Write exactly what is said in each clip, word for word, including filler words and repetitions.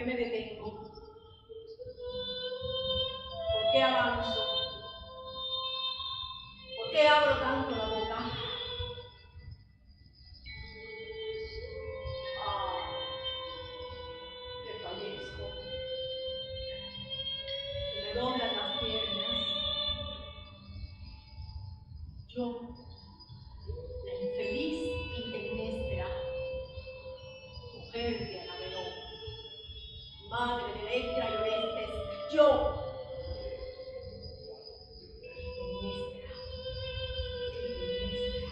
qué me detengo? ¿Por qué avanzo? ¿Por qué abro tanto la boca? Ah, que fallezco. Se me doblan las piernas. Yo, la infeliz Clitemnestra, mujer de Anabelón, madre de Electra y Orestes, yo, Clitemnestra, Clitemnestra.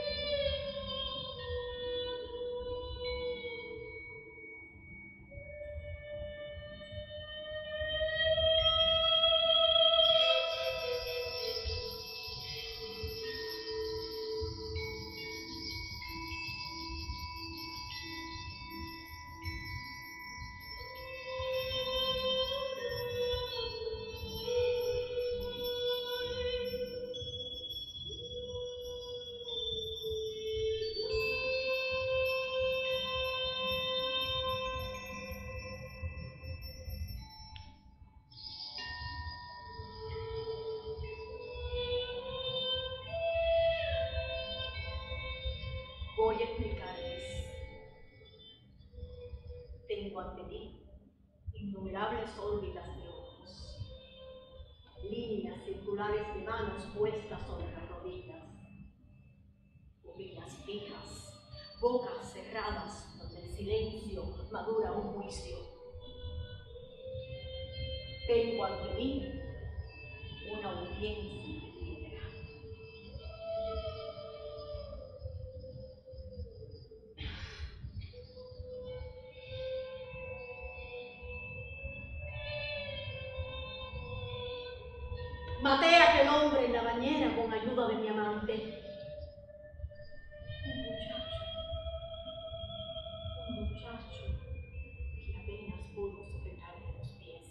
Voy a explicarles. Tengo ante mí innumerables órbitas de ojos, líneas circulares de manos puestas sobre las rodillas, pupilas fijas, bocas cerradas donde el silencio madura un juicio. Tengo ante mí una audiencia de piedra. Maté a aquel hombre en la bañera con ayuda de mi amante. Un muchacho, un muchacho que apenas pudo sujetarme los pies.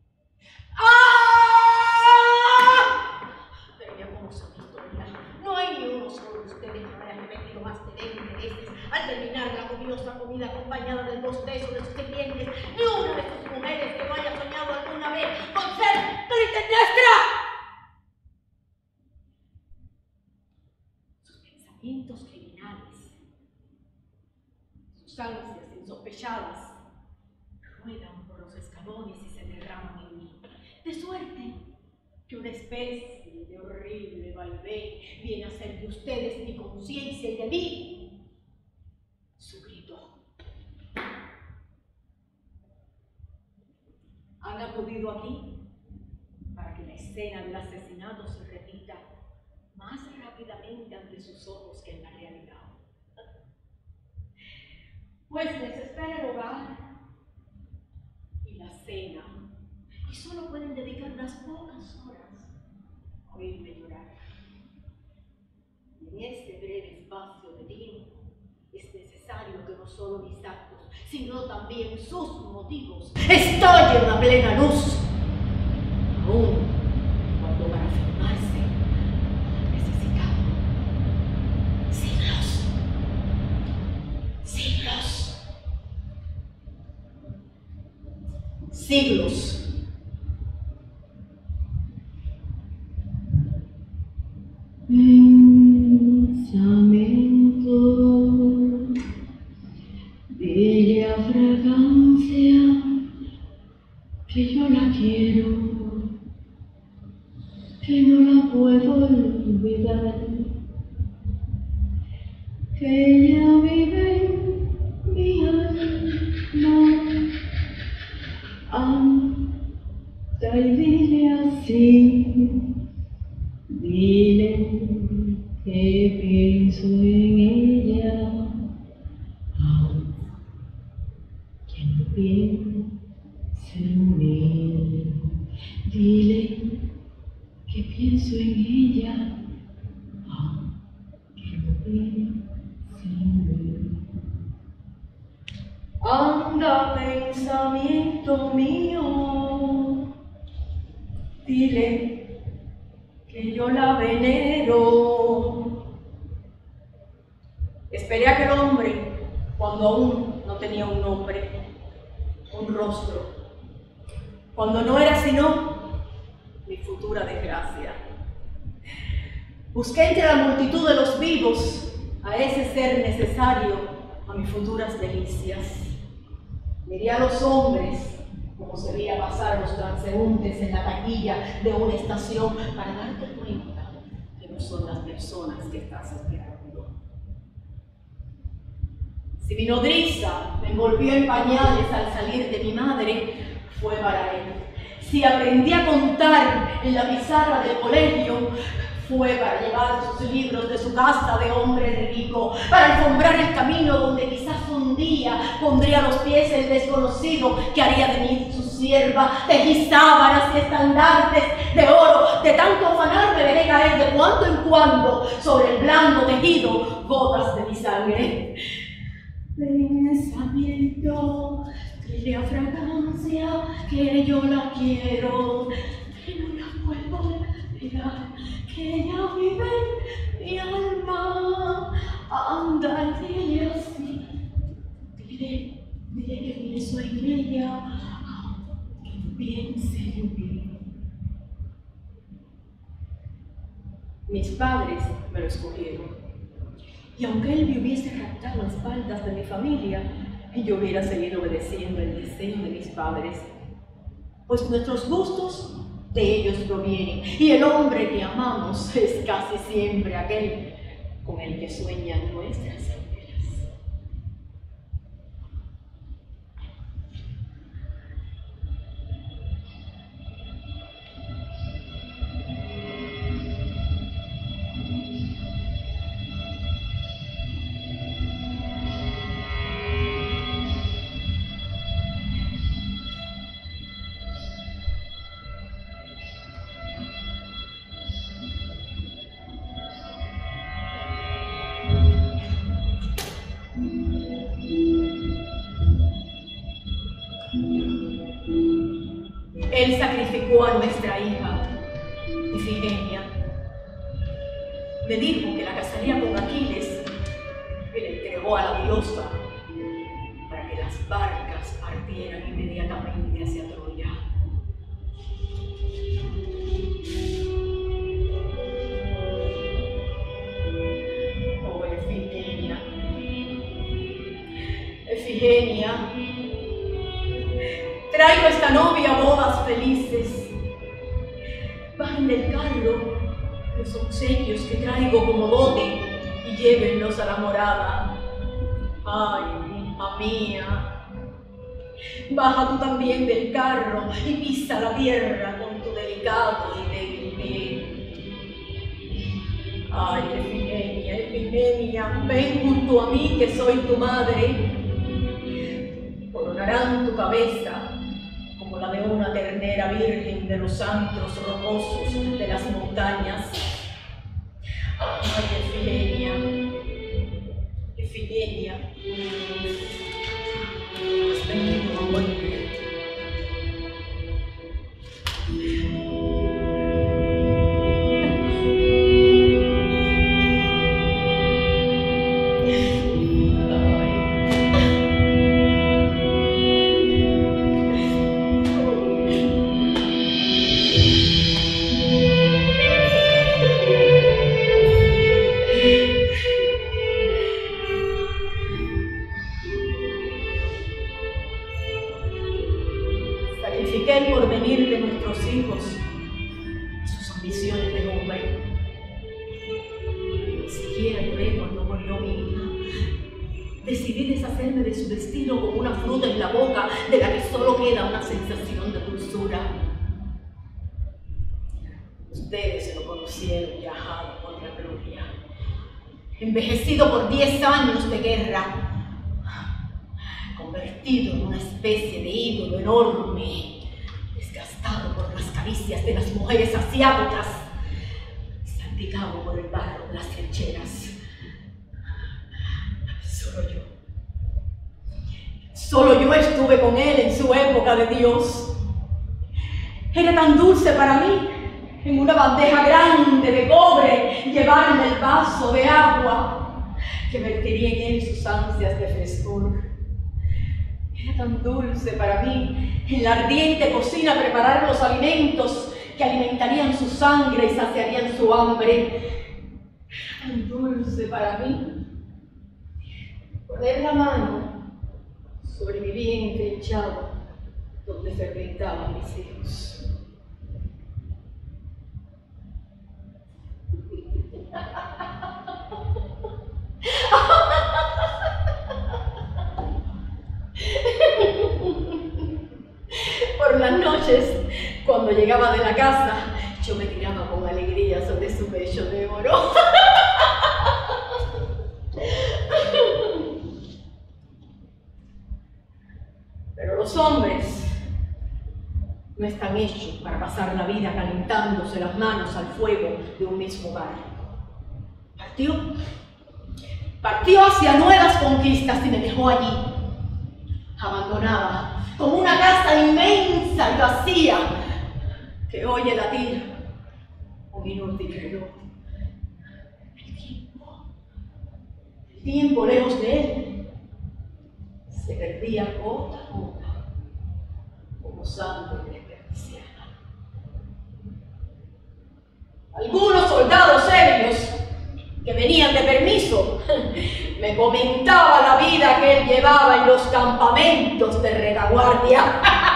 ¡Ah! Pero ya como son historias, no hay ni uno solo de ustedes que me haya repetido más de veinte veces al terminar la copiosa comida acompañada del bostezo de sus sirvientes, ni una de sus mujeres que no haya soñado alguna vez con ser Clitemnestra. Pensamientos criminales, sus ansias insospechadas, ruedan por los escalones y se derraman en mí, de suerte que una especie de horrible vaivén viene a ser de ustedes mi conciencia y de mí su grito. Han acudido aquí para que la escena del asesinato se repita más rápidamente ante sus ojos que en la realidad. Pues les espera el hogar y la cena, y solo pueden dedicar unas pocas horas a oírme llorar. Y en este breve espacio de tiempo es necesario que no solo mis actos, sino también sus motivos estallen a plena luz, aún cuando para afirmarse siglos. Pensamiento, bella fragancia, que yo la quiero, que no la puedo olvidar, que ella vive en mi alma. Anda y dile así, dile que pienso en ella, aunque no piense en mí. Dile que pienso en ella, aunque no piense en mí. Anda, pensamiento mío, dile que yo la venero. Esperé a aquel hombre cuando aún no tenía un nombre. un rostro, cuando no era sino mi futura desgracia. Busqué entre la multitud de los vivos a ese ser necesario a mis futuras delicias. Miré a los hombres como se veía pasar a los transeúntes en la taquilla de una estación para darte cuenta que no son las personas que estás esperando. Si mi nodriza me envolvió en pañales al salir de mi madre, fue para él. Si aprendí a contar en la pizarra del colegio, fue para llevar sus libros de su casa de hombre rico, para alfombrar el camino donde quizás un día pondría a los pies el desconocido que haría de mí su sierva. Tejí sábanas y estandartes de oro, de tanto afanar me veré caer de cuando en cuando sobre el blanco tejido gotas de mi sangre. Pensamiento, la fragancia que yo la quiero, que no la puedo olvidar, que ella vive en mi alma. Anda, dile así, dile, dile que pienso en ella, que piense en mí. Mis padres me lo escogieron. Y aunque él me hubiese raptado las espaldas de mi familia, yo hubiera seguido obedeciendo el deseo de mis padres, pues nuestros gustos de ellos provienen, y el hombre que amamos es casi siempre aquel con el que sueñan nuestras abuelas. Él sacrificó a nuestra hija, Ifigenia. Me dijo que la casaría con Aquiles y le entregó a la diosa para que las barcas partieran inmediatamente hacia Troya. Oh, Ifigenia, Ifigenia, traigo a esta novia a bodas felices. Bajen del carro los obsequios que traigo como dote y llévenlos a la morada. Ay, hija mía, baja tú también del carro y pisa la tierra con tu delicado y débil pie. Ay, Ifigenia, Ifigenia, ven junto a mí que soy tu madre. Coronarán tu cabeza como la de una ternera virgen de los antros rocosos de las montañas. Ay, Ifigenia, Ifigenia, has venido a morir. Sacrifiqué el porvenir de nuestros hijos a sus ambiciones de hombre. Ni siquiera lloré cuando murió mi hija. Decidí deshacerme de su destino como una fruta en la boca de la que solo queda una sensación de dulzura. Ustedes se lo conocieron viajado por la gloria, envejecido por diez años de guerra, convertido en una especie de ídolo enorme, desgastado por las caricias de las mujeres asiáticas, salpicado por el barro de las trincheras. Solo yo, solo yo estuve con él en su época de Dios. Era tan dulce para mí, en una bandeja grande de cobre, llevarme el vaso de agua que vertiría en él sus ansias de frescor. Era tan dulce para mí en la ardiente cocina preparar los alimentos que alimentarían su sangre y saciarían su hambre. Era tan dulce para mí poner la mano sobre mi vientre hinchado donde fermentaban mis hijos. Por las noches, cuando llegaba de la casa, yo me tiraba con alegría sobre su pecho de oro. Pero los hombres no están hechos para pasar la vida calentándose las manos al fuego de un mismo hogar. Partió, partió hacia nuevas conquistas y me dejó allí, abandonada, como una casa inmensa y vacía que oye latir un inútil reloj. El tiempo, el tiempo lejos de él, se perdía gota a gota, como sangre desperdiciada. Algunos soldados serios que venían de permiso me comentaban la vida que él llevaba en los campamentos de retaguardia.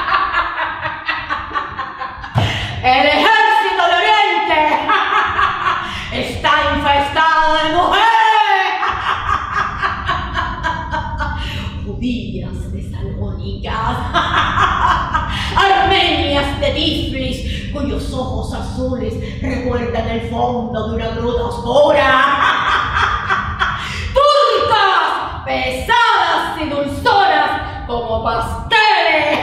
El ejército de Oriente está infestado de mujeres judías de Salónicas, armenias de Tiflis, cuyos ojos azules recuerdan el fondo de una gruta oscura, turcas pesadas y dulzonas como pasteles.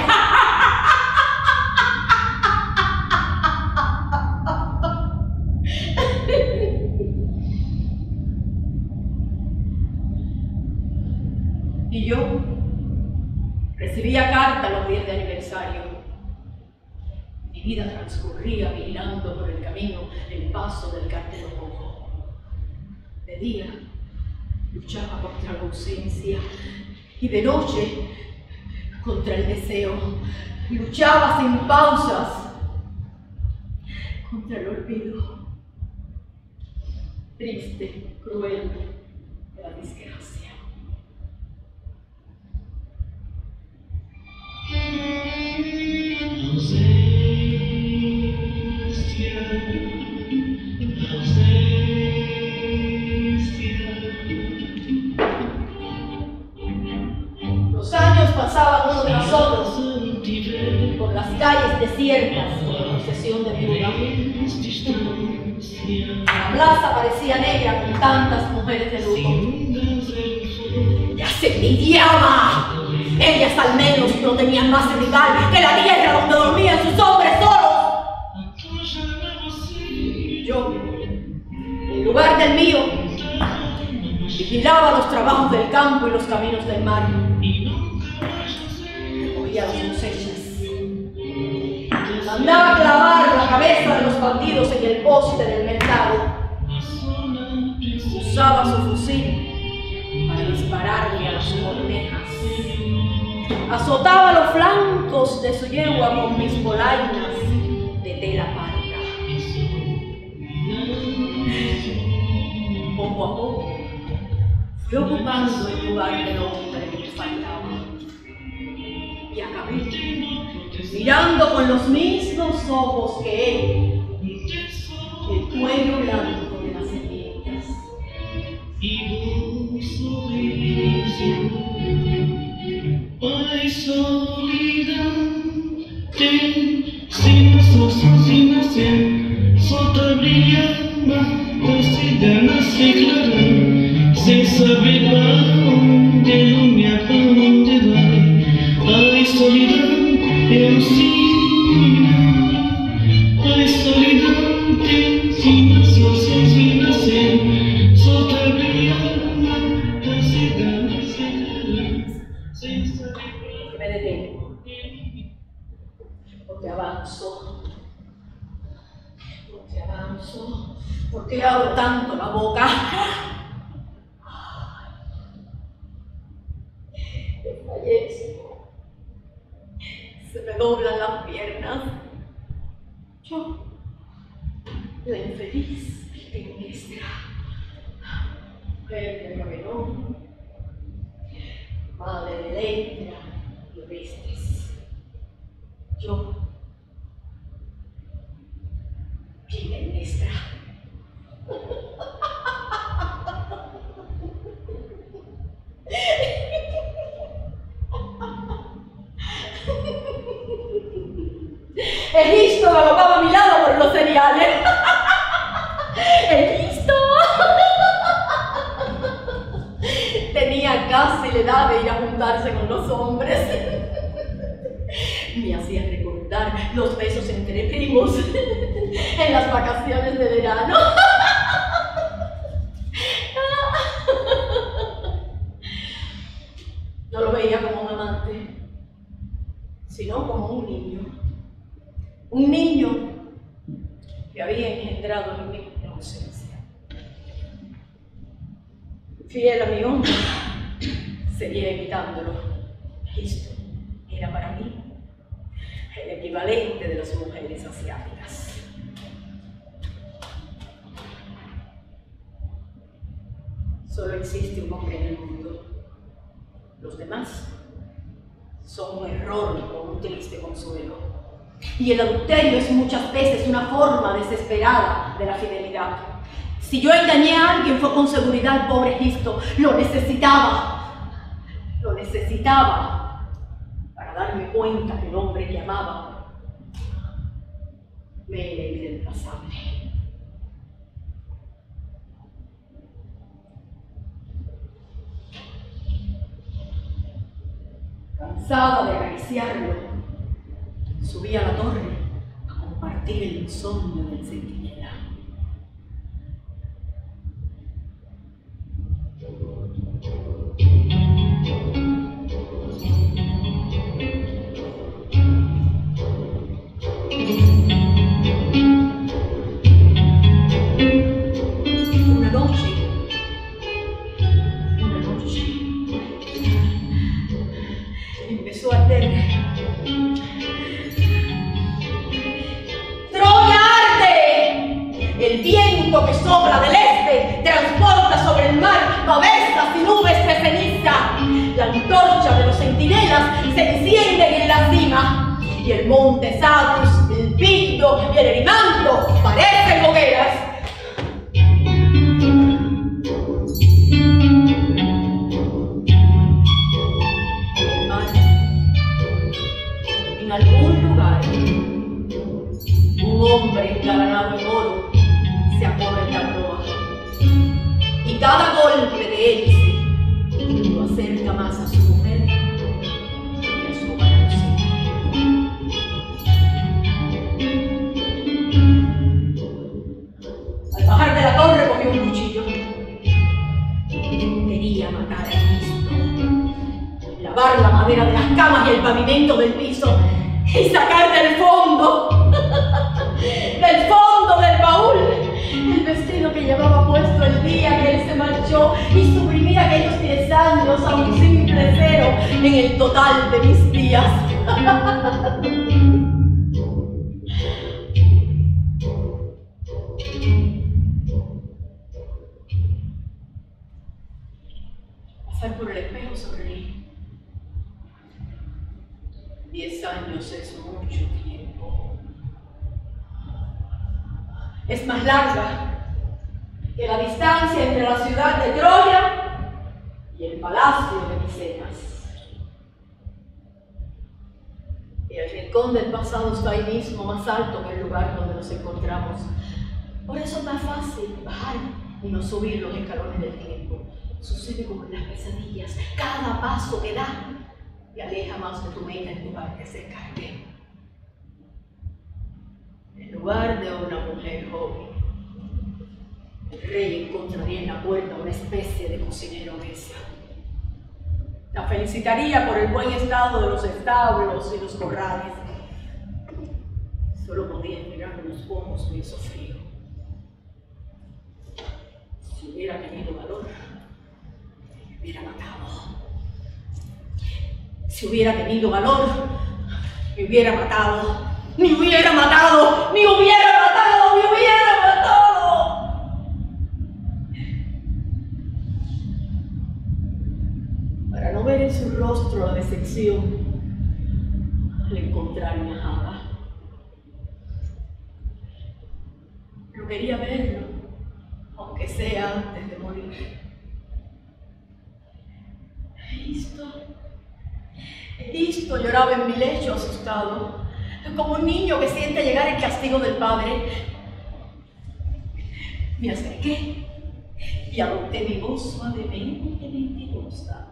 Y yo recibía cartas los días de aniversario. Mi vida transcurría vigilando por el camino el paso del cartero rojo. De día luchaba contra la ausencia y de noche contra el deseo. Luchaba sin pausas contra el olvido. Triste, cruel, la desgracia. Los años pasaban uno tras otro por las calles desiertas con procesión de viuda. La plaza parecía negra con tantas mujeres de luto. ¡Ya se envidiaba! Ellas al menos no tenían más rival que la tierra donde dormían sus hombres solos. Yo, en lugar del mío, vigilaba los trabajos del campo y los caminos del mar. Recogía las cosechas. Mandaba clavar la cabeza de los bandidos en el poste del mercado. Usaba su fusil para dispararle a las cornejas. Azotaba los flancos de su yegua con mis polainas de tela parda. Poco a poco fui ocupando el lugar del hombre que me faltaba. Y acabé mirando con los mismos ojos que él el cuello blanco de las serpientes. Ay, solidão, tem sem noção, sem nascer, só te brilhando, torcida sem clarão, sem saber para onde iluminar, para onde vai. Ai, solidão, eu sinto. Ai, solidão, tem sem noção, sem nascer, só te brilhando, torcida sem clarão, sem saber. Me detengo, porque avanzo, porque avanzo, porque abro tanto la boca. Desfallezco, doblan las piernas. Yo, la infeliz Clitemnestra, mujer de Agamenón, madre de Electra y Orestes. Yo, Clitemnestra. Egisto galopaba a mi lado por los cereales. Egisto tenía casi la edad de ir a juntarse con los hombres. Me hacía recordar los besos entre primos en las vacaciones de verano. No lo veía como un amante, sino como un niño. Un niño que había engendrado en mí la ausencia. Fiel a mi hombre, seguía evitándolo. Esto era para mí el equivalente de las mujeres asiáticas. Solo existe un hombre en el mundo. Los demás son un error o un triste consuelo. Y el adulterio es muchas veces una forma desesperada de la fidelidad. Si yo engañé a alguien fue con seguridad, pobre Egisto. Lo necesitaba. Lo necesitaba para darme cuenta que el hombre que amaba me era irreemplazable. Cansada de acariciarlo, subí a la torre a compartir el insomnio del centinela. Una noche, una noche, empezó a arder. El viento que sopla del este transporta sobre el mar pavesas y nubes de ceniza. La antorcha de los centinelas se enciende en la cima y el monte Satus, el Picto y el Erimanto parecen hogueras. El mar, en algún lugar, un hombre engalanado en oro se apoya en la proa, y cada golpe de hélice lo acerca más a su mujer y a su hogar ausente. Al bajar de la torre cogió un cuchillo. Quería matar a Cristo, lavar la madera de las camas y el pavimento del piso y sacar del fondo, del fondo del baúl, el vestido que llevaba puesto el día que él se marchó y suprimir aquellos diez años a un simple cero en el total de mis días. Pasar por el espejo sonreí. Diez años es mucho tiempo. Es más larga que la distancia entre la ciudad de Troya y el palacio de Micenas. Y el rincón del pasado está ahí mismo, más alto que el lugar donde nos encontramos. Por eso es más fácil bajar y no subir los escalones del tiempo. Sucede como en las pesadillas. Cada paso que da te aleja más de tu meta en lugar de acercarte. En lugar de una mujer joven, el rey encontraría en la puerta una especie de cocinero obesa. La felicitaría por el buen estado de los establos y los corrales. Solo podía mirar los pomos me hizo frío. Si hubiera tenido valor, me hubiera matado. Si hubiera tenido valor, Me hubiera matado, me hubiera matado, me hubiera matado, me hubiera matado. Para no ver en su rostro la decepción al encontrarme a Java. Pero quería verlo, aunque sea antes de morir. Listo. Listo, lloraba en mi lecho asustado, como un niño que siente llegar el castigo del padre. Me acerqué y adopté mi voz suavemente mentirosa.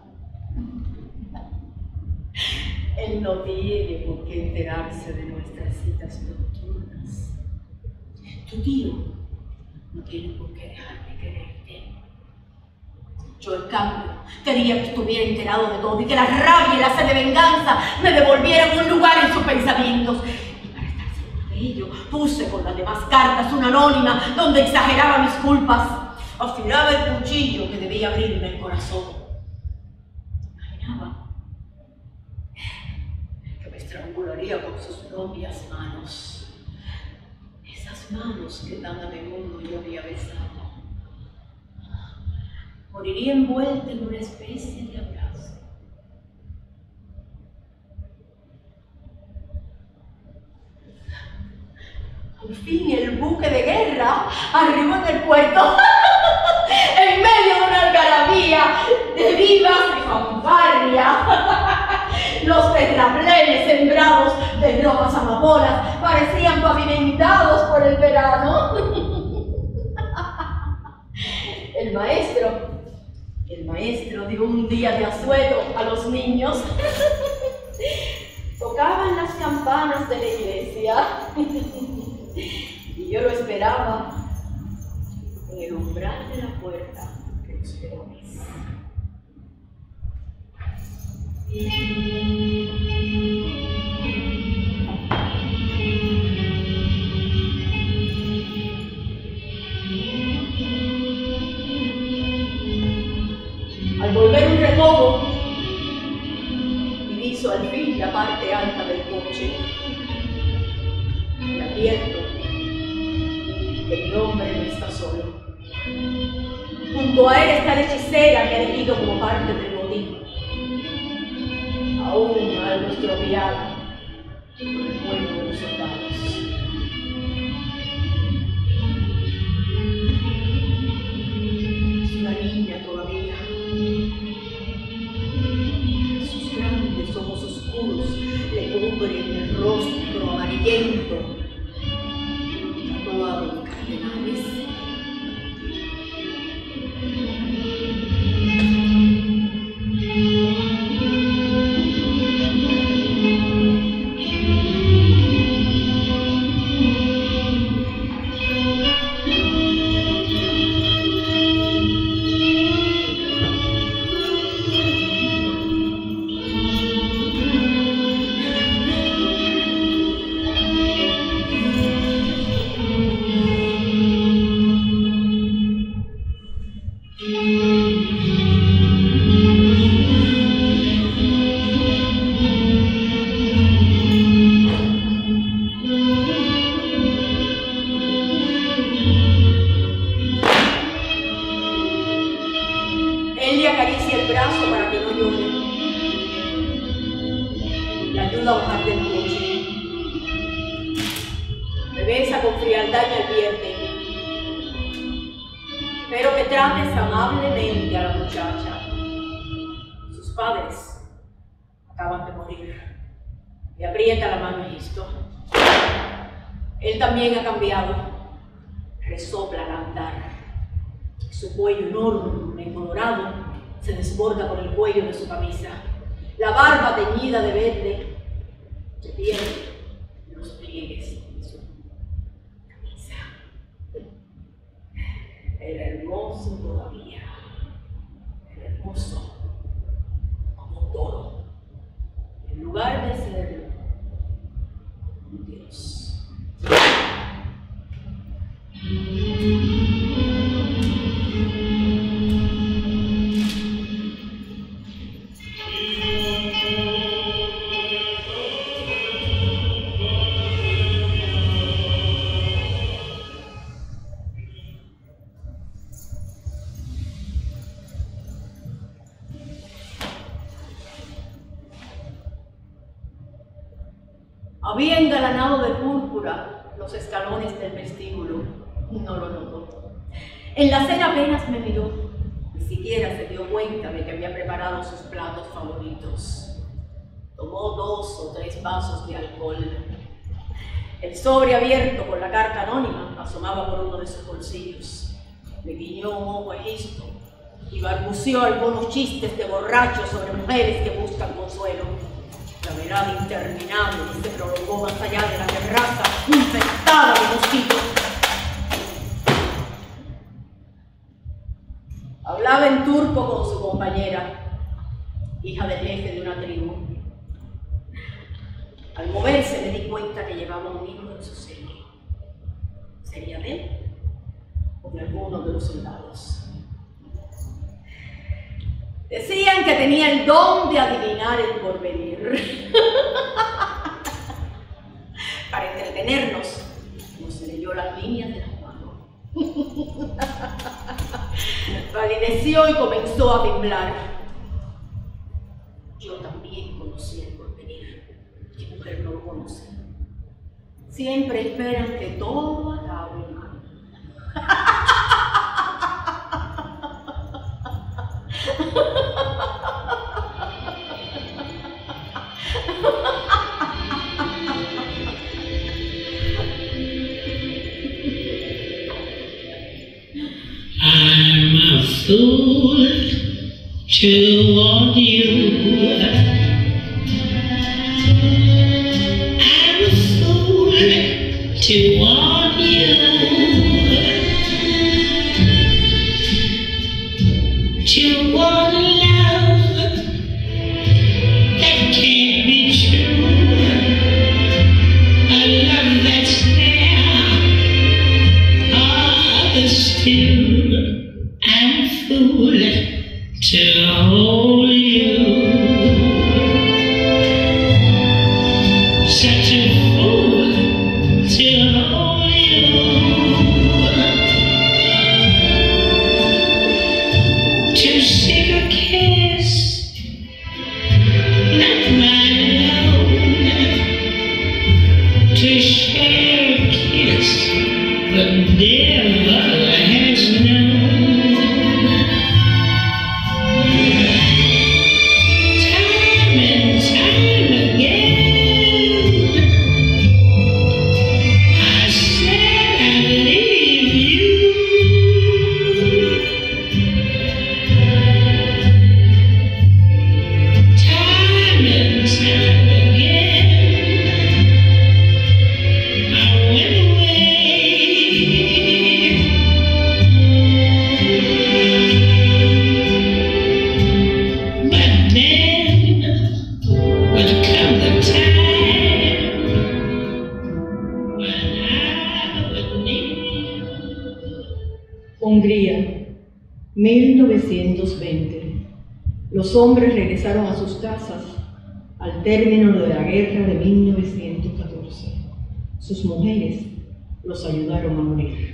Él no tiene por qué enterarse de nuestras citas nocturnas. Tu tío no tiene por qué dejar de quererte. Yo, en cambio, quería que estuviera enterado de todo y que la rabia y la sed de venganza me devolvieran un lugar en sus pensamientos. Y para estar seguro de ello, puse con las demás cartas una anónima donde exageraba mis culpas, afilaba el cuchillo que debía abrirme el corazón. Imaginaba que me estrangularía con sus propias manos, esas manos que tan a menudo yo había besado. Moriría envuelta en una especie de abrazo. Al fin el buque de guerra arribó en el puerto, en medio de una algarabía de vivas y fanfarria. Los terraplenes sembrados de rojas amapolas parecían pavimentados por el verano. El maestro El maestro dio un día de asueto a los niños. Tocaban las campanas de la iglesia y yo lo esperaba en el umbral de la puerta de los leones. Al volver un recodo, diviso al fin la parte alta del coche y advierto que mi hombre no está solo. Junto a él está la hechicera que ha elegido como parte del botín, aún algo estropeada por el fuego de los soldados. Es una niña todavía. Sus grandes ojos oscuros le cubren el rostro amarillento, tatuado de cardenales. También ha cambiado, resopla al andar. Su cuello enorme, colorado, se desborda por el cuello de su camisa. La barba teñida de verde se pierde en los pliegues de su camisa. Era hermoso todavía, era hermoso como todo, en lugar de serlo, un Dios. Había engalanado de púrpura los escalones del vestíbulo. No lo notó. En la cena apenas me miró. Ni siquiera se dio cuenta de que había preparado sus platos favoritos. Tomó dos o tres vasos de alcohol. El sobre abierto con la carta anónima asomaba por uno de sus bolsillos. Le guiñó un ojo egisto y balbuceó algunos chistes de borrachos sobre mujeres que buscan consuelo. La velada interminable se prolongó más allá de la terraza, infectada de mosquitos. Hablaba en turco con su compañera, hija del jefe de una tribu. Al moverse me di cuenta que llevaba un hijo en su seno. ¿Sería de él o de alguno de los soldados? Decían que tenía el don de adivinar el porvenir. Para entretenernos, nos leyó las líneas de las manos. Palideció y comenzó a temblar. Yo también conocí el porvenir. ¿Qué mujer no lo conoce? Siempre esperan que todo acabe mal. I'm a fool to want you. I'm a fool to want you. To want a love that can't be true. A love that's there, all the still. I'm a fool to hold you. Such a fool to hold you. To seek a kiss, not my own. To share a kiss, but never has known. Hungría, mil novecientos veinte. Los hombres regresaron a sus casas al término de la guerra de mil novecientos catorce. Sus mujeres los ayudaron a morir.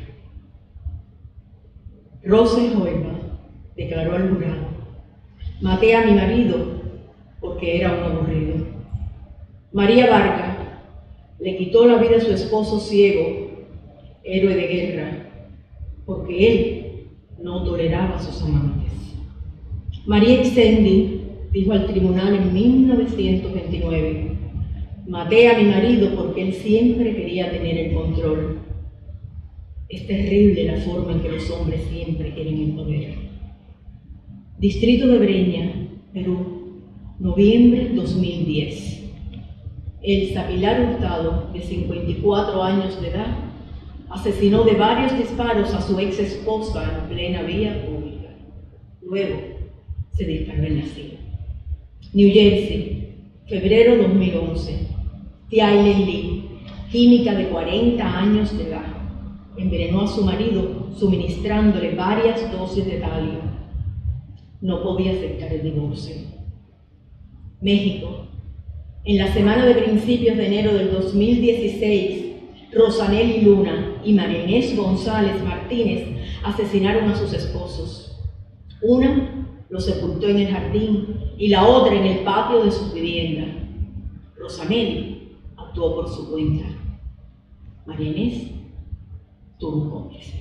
Rose Hoiva declaró al jurado: maté a mi marido porque era un aburrido. María Varga le quitó la vida a su esposo ciego, héroe de guerra, porque él no toleraba a sus amantes. María Ixendi dijo al tribunal en mil novecientos veintinueve: maté a mi marido porque él siempre quería tener el control. Es terrible la forma en que los hombres siempre quieren el poder. Distrito de Breña, Perú, noviembre dos mil diez. Elsa Pilar Hurtado, de cincuenta y cuatro años de edad, asesinó de varios disparos a su ex esposa en plena vía pública. Luego se disparó en la silla. New Jersey, febrero dos mil once. Tiailin Lee, química de cuarenta años de edad, envenenó a su marido suministrándole varias dosis de talio. No podía aceptar el divorcio. México, en la semana de principios de enero del dos mil dieciséis, Rosanelli Luna y María Inés González Martínez asesinaron a sus esposos. Una lo sepultó en el jardín y la otra en el patio de su vivienda. Rosanelli actuó actuó por su cuenta. María Inés tuvo un cómplice.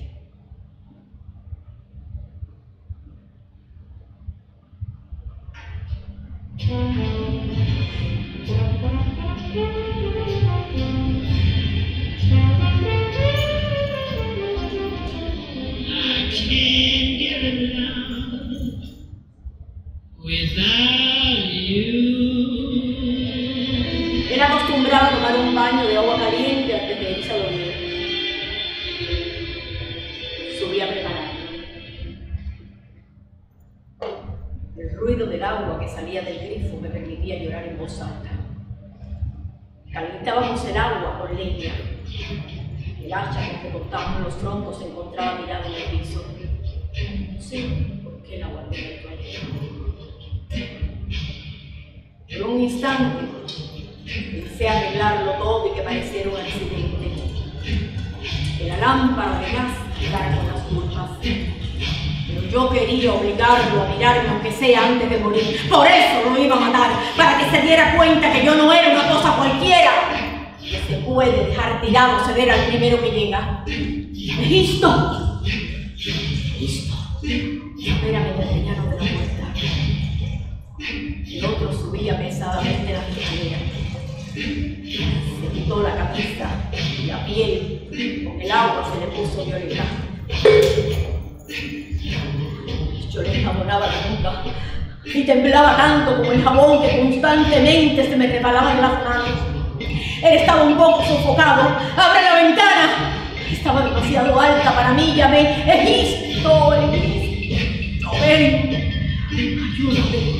Él acostumbraba a tomar un baño de agua caliente antes de irse a dormir. Subía a prepararlo. El ruido del agua que salía del grifo me permitía llorar en voz alta. Calentábamos el agua con leña. El hacha con que cortábamos los troncos se encontraba tirada en el piso. No sé por qué la guardé en el toallero. Por un instante pensé arreglarlo todo y que pareciera un accidente. Que la lámpara de gas quedara con las culpas. Pero yo quería obligarlo a mirarme aunque sea antes de morir. Por eso lo iba a matar, para que se diera cuenta que yo no era una cosa cualquiera. Que se puede dejar tirado ceder al primero que llega. Egisto. Egisto. Espérame en el rellano de la puerta. El otro subía pesadamente las escaleras. Se quitó la camisa y la piel, con el agua se le puso violeta. Yo le enjabonaba la nuca y temblaba tanto como el jabón que constantemente se me resbalaba en las manos. Él estaba un poco sofocado. ¡Abre la ventana! Estaba demasiado alta para mí. Llamé: Egisto, Egisto, ven, ayúdame.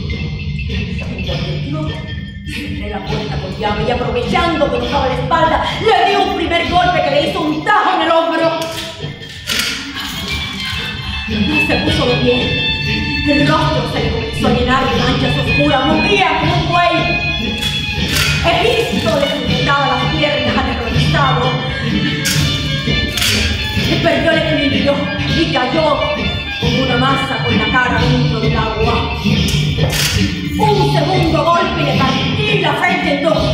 Cerré la puerta con llave y, aprovechando que nos daba la espalda, le di un primer golpe que le hizo un tajo en el hombro. Se puso de pie. El rostro se le comenzó a llenar de manchas oscuras. Movía como un buey. Egisto le sujetaba las piernas aterrorizado. Perdió el equilibrio y cayó como una masa con la cara dentro del agua. Un segundo golpe y le partí la frente en dos.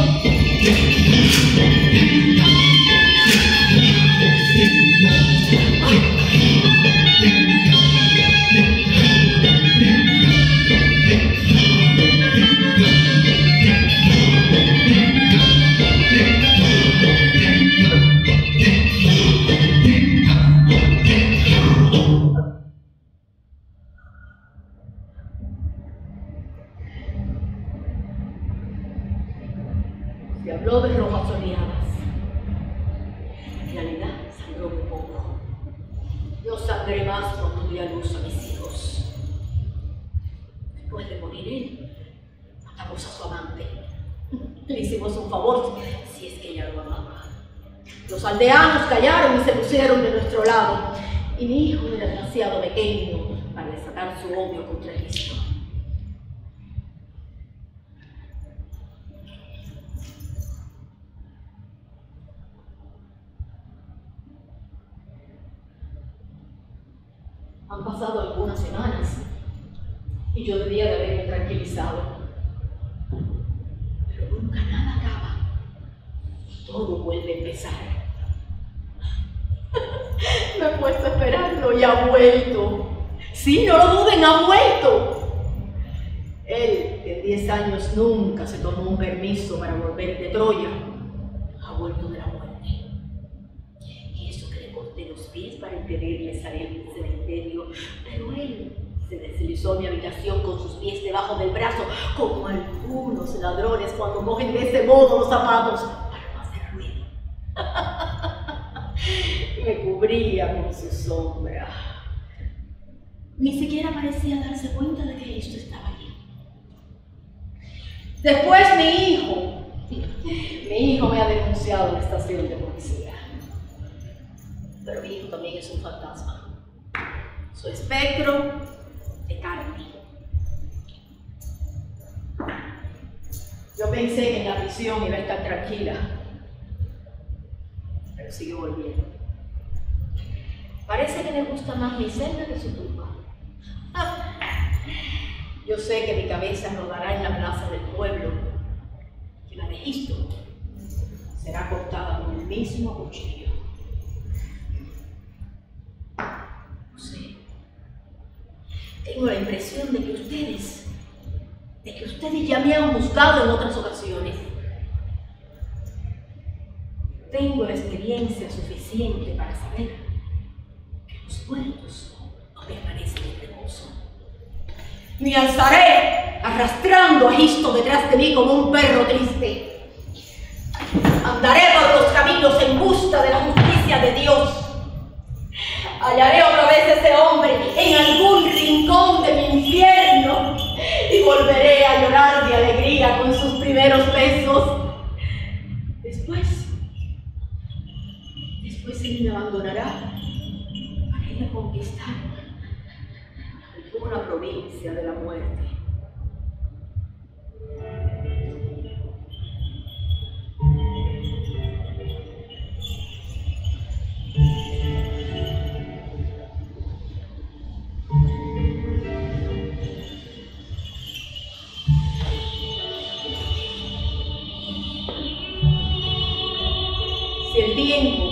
Se habló de rojas oleadas. En realidad sangró muy poco. Yo sangré más cuando di a luz a mis hijos. Después de morir él, matamos a su amante. Le hicimos un favor, si es que ella lo amaba. Los aldeanos callaron y se pusieron de nuestro lado. Y mi hijo era demasiado pequeño para desatar su odio contra Cristo. Han pasado algunas semanas y yo debía de haberme tranquilizado. Pero nunca nada acaba. Todo vuelve a empezar. Me he puesto a esperarlo y ha vuelto. Sí, no lo duden, ha vuelto. Él, que en diez años nunca se tomó un permiso para volver de Troya, ha vuelto de la muerte. Y eso que le corté los pies para impedirle salir del cementerio, pero él se deslizó a mi habitación con sus pies debajo del brazo, como algunos ladrones cuando cogen de ese modo los zapatos para no hacer ruido. Me cubría con su sombra. Ni siquiera parecía darse cuenta de que esto estaba allí. Después mi hijo, mi hijo me ha denunciado en la estación de policía. Pero mi hijo también es un fantasma. Su espectro de carne. Yo pensé que en la prisión iba a estar tranquila, pero sigue volviendo. Parece que le gusta más mi celda que su tumba. Yo sé que mi cabeza rodará en la plaza del pueblo, que la de Egisto será cortada con el mismo cuchillo. No sé. Tengo la impresión de que ustedes, de que ustedes ya me han juzgado en otras ocasiones. Tengo la experiencia suficiente para saber que los muertos no permanecen en reposo. Me alzaré arrastrando a Gisto detrás de mí como un perro triste. Andaré por los caminos en busca de la justicia de Dios. Hallaré otra vez ese hombre en algún rincón de mi infierno y volveré a llorar de alegría con sus primeros besos. Después, después él me abandonará para ir a conquistar alguna provincia de la muerte. Si el tiempo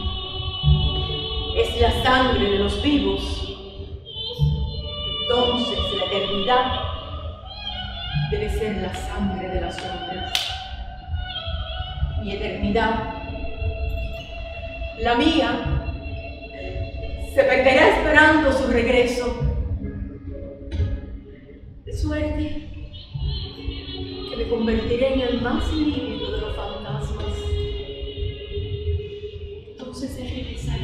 es la sangre de los vivos, entonces la eternidad debe ser la sangre de las sombras. Mi eternidad, la mía, se perderá esperando su regreso. De suerte que me convertiré en el más lívido de los fantasmas. Entonces él regresará.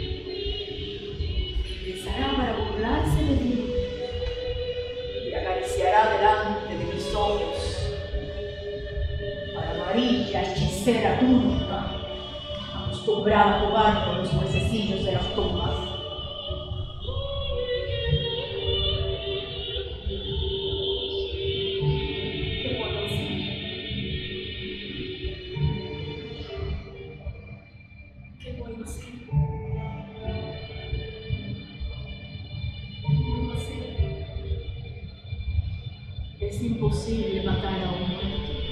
Regresará para burlarse de mí y acariciará delante de mis ojos a la amarilla hechicera turca, acostumbrada a jugar con los huesecillos de las tumbas. ¿Qué puedo hacer? ¿Qué puedo hacer? ¿Qué puedo hacer? Es imposible matar a un muerto.